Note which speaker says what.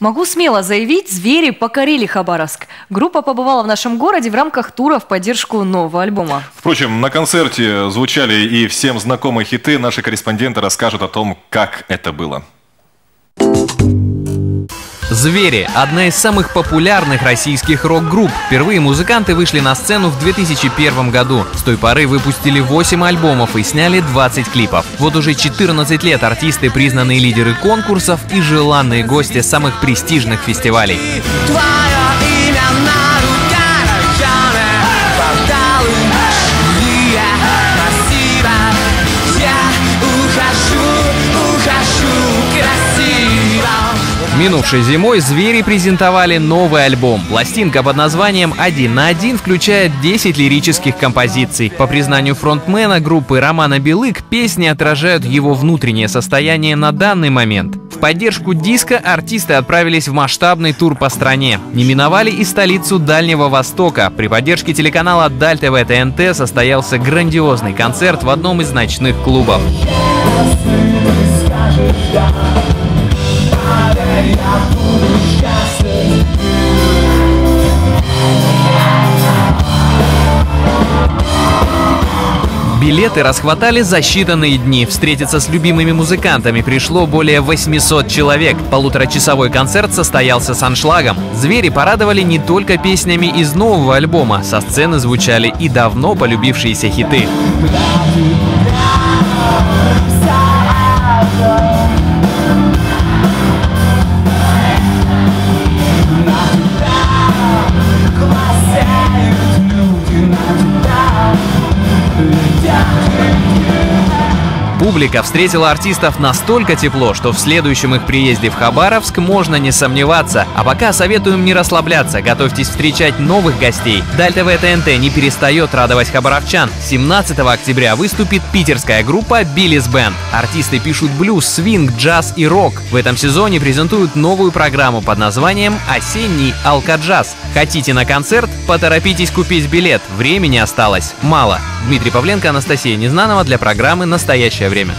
Speaker 1: Могу смело заявить, звери покорили Хабаровск. Группа побывала в нашем городе в рамках тура в поддержку нового альбома.
Speaker 2: Впрочем, на концерте звучали и всем знакомые хиты. Наши корреспонденты расскажут о том, как это было.
Speaker 3: «Звери» – одна из самых популярных российских рок-групп. Впервые музыканты вышли на сцену в 2001 году. С той поры выпустили 8 альбомов и сняли 20 клипов. Вот уже 14 лет артисты – признанные лидеры конкурсов и желанные гости самых престижных фестивалей. Минувшей зимой «Звери» презентовали новый альбом. Пластинка под названием «Один на один» включает 10 лирических композиций. По признанию фронтмена группы Романа Белык, песни отражают его внутреннее состояние на данный момент. В поддержку диска артисты отправились в масштабный тур по стране. Не миновали и столицу Дальнего Востока. При поддержке телеканала Даль ТВ ТНТ состоялся грандиозный концерт в одном из ночных клубов. Билеты расхватали за считанные дни. Встретиться с любимыми музыкантами пришло более 800 человек. Полуторачасовой концерт состоялся с аншлагом. «Звери» порадовали не только песнями из нового альбома. Со сцены звучали и давно полюбившиеся хиты. Публика встретила артистов настолько тепло, что в следующем их приезде в Хабаровск можно не сомневаться. А пока советуем не расслабляться, готовьтесь встречать новых гостей. Даль ТВ ТНТ не перестает радовать хабаровчан. 17 октября выступит питерская группа Billys Band. Артисты пишут блюз, свинг, джаз и рок. В этом сезоне презентуют новую программу под названием «Осенний алкоджаз». Хотите на концерт? Поторопитесь купить билет. Времени осталось мало. Дмитрий Павленко, Анастасия Незнанова для программы «Настоящее время».